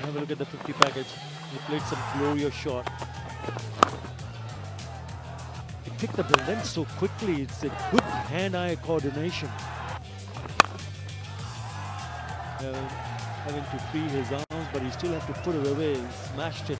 Have a look at the 50 package. He played some glorious shot. He picked up the length so quickly. It's a good hand-eye coordination. Having to free his arms, but he still had to put it away. He smashed it.